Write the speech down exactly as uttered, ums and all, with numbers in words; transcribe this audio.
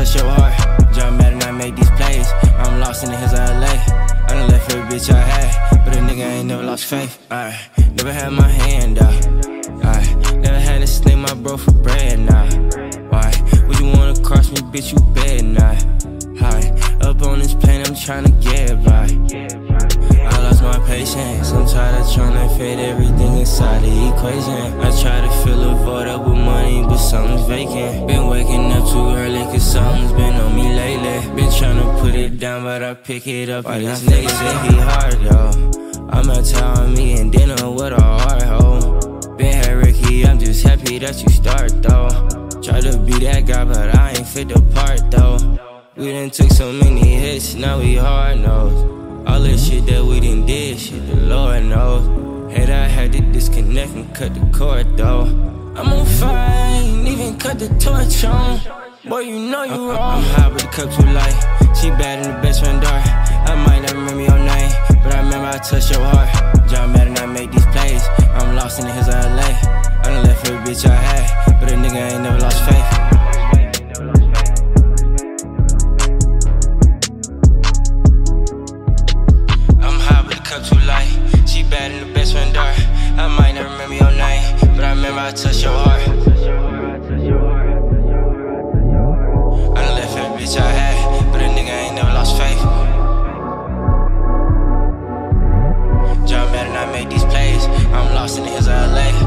touch your heart. Jump mad and I make these plays. I'm lost in the hills of L A. I done left every bitch I had, but a nigga ain't never lost faith. Alright, never had my hand out. Alright, never had to slay my bro for bread now. Why would you wanna cross me, bitch? You better not. Hi, up on this plane, I'm tryna get by. I lost my patience, I'm tired of tryna fit everything inside the equation. I try to fill a void up with money, but something's vacant. Been waking up too early, cause something's been on me lately. Been tryna put it down, but I pick it up. Why these niggas say he hard, though? I'm out telling me and dinner with a hard hoe. Been here, Ricky, I'm just happy that you start, though. Try to be that guy, but I ain't fit the part, though. We done took so many hits, now we hard nosed. All this shit that we done did, shit the Lord knows. Hate I had to disconnect and cut the cord though. I'm on fire, I ain't even cut the torch on. Boy, you know you wrong. I'm high but the cup too light. She bad in the best friend dark. I might not remember your name, but I remember I touched your heart. Jump mad and I make these plays. I'm lost in the hills of L A. I done left every bitch I had, but a nigga ain't never lost faith. Too light, she bad in the best friend dark. I might not remember your name, but I remember I touched your heart. I done left every bitch I had, but a nigga ain't never lost faith. Jump mad and I make these plays. I'm lost in the hills of L A.